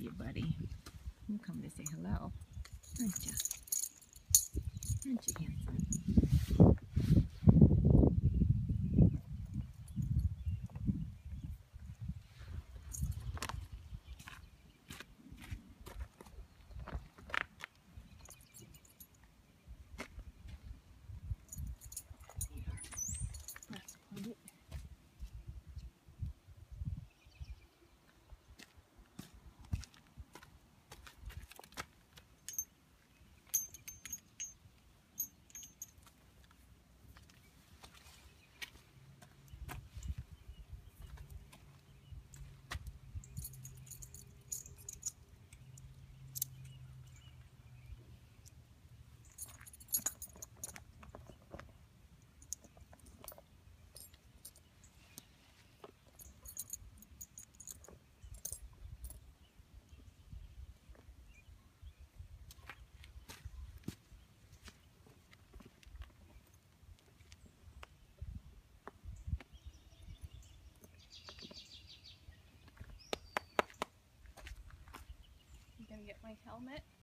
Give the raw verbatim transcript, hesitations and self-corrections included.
you, buddy? You come to say hello, aren't you? Aren't you handsome? Let's put it. I'm gonna get my helmet.